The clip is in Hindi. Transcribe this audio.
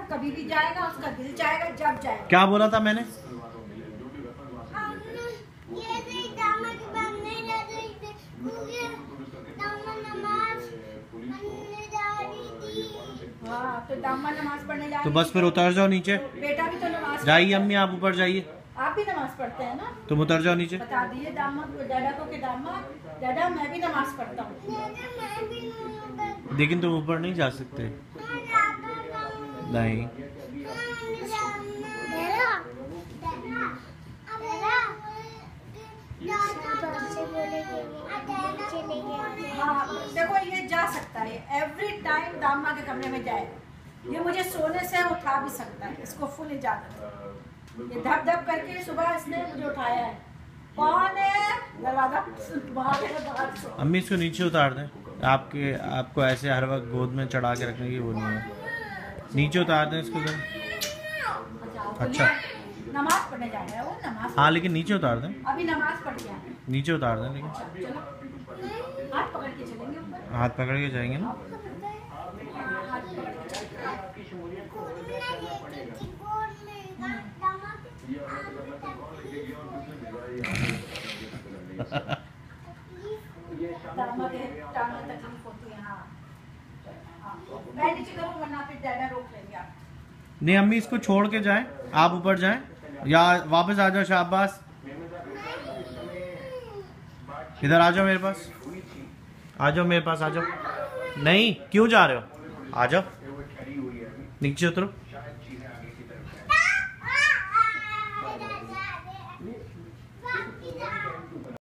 कभी भी जाएगा, उसका दिल चाहेगा जब जाएगा। क्या बोला था मैंने? हाँ, तो दामा नमाज पढ़ने जा रही तो बस फिर उतर जाओ नीचे। बेटा भी तो नमाज जाइए अम्मी, आप ऊपर जाइए। आप भी नमाज पढ़ते हैं ना? तुम उतर जाओ नीचे। बता दिए दामा को, डैडा को कि दामा डैडा मैं भी नमाज पढ़ता हूँ। लेकिन तुम ऊपर नहीं जा सकते। नहीं हाँ, देखो ये जा सकता है, एवरी टाइम दामा के कमरे में जाएगा। ये मुझे सोने से उठा भी सकता है, इसको फुल इजाजत है। ये धप धप करके सुबह इसने मुझे उठाया है। कौन है? दरवाजा बाहर से। अम्मी इसको नीचे उतार दें। आपको ऐसे हर वक्त गोद में चढ़ा के रखने की वो नहीं है। नीचे उतार दें इसको जरा। अच्छा, नमाज पढ़ने जा रहा है वो, नमाज। हाँ लेकिन नीचे उतार दें। अभी नमाज पढ़ के आए। नीचे उतार दें लेकिन। चलो, हाथ पकड़ के चलेंगे ऊपर। हाथ पकड़ के जाएंगे ना। नहीं अम्मी, इसको छोड़ के जाएं, आप ऊपर जाएं या वापस आ जाओ। शाबाश, इधर आ जाओ मेरे पास, आ जाओ मेरे पास, आ जाओ। नहीं, क्यों जा रहे हो? आ जाओ, नीचे उतरो।